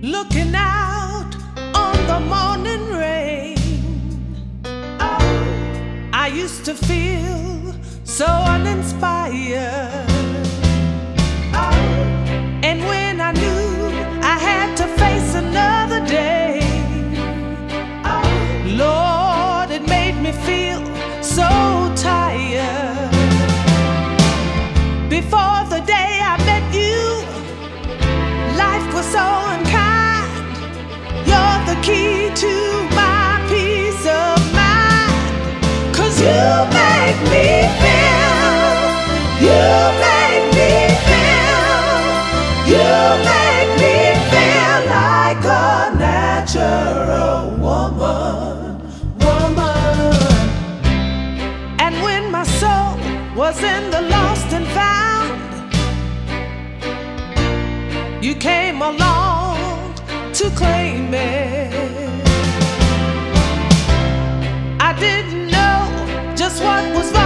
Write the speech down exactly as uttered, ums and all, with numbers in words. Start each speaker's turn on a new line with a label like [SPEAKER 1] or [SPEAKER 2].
[SPEAKER 1] Looking out on the morning rain, oh, I used to feel so uninspired. Oh, and when I knew I had to face another day, oh, Lord, it made me feel so tired. Before the day I met you, life was so unkind. You're the key to my peace of mind. 'Cause you make me feel, you make me feel, you make me feel like a natural woman, woman. And when my soul was in the lost and found, you came along to claim it. I didn't know just what was right.